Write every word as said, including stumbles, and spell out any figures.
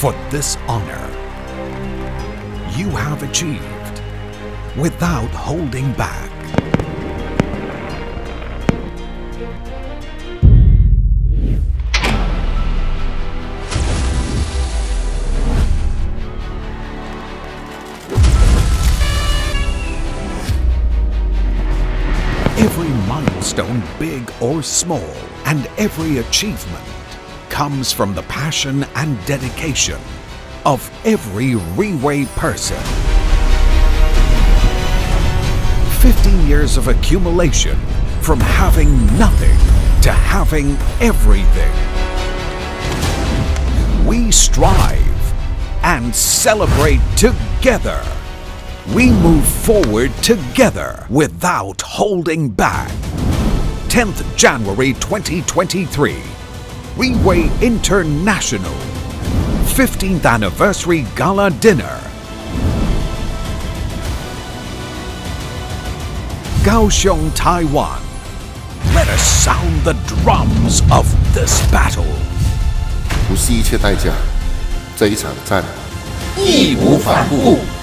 for this honor. You have achieved without holding back. Every milestone, big or small, and every achievement comes from the passion and dedication of every RIWAY person. fifteen years of accumulation, from having nothing to having everything. We strive and celebrate together. We move forward together without holding back. tenth January twenty twenty-three, RIWAY International, fifteenth Anniversary Gala Dinner. Kaohsiung, Taiwan. Let us sound the drums of this battle. 不惜一切代价，这一场战， 义无反顾。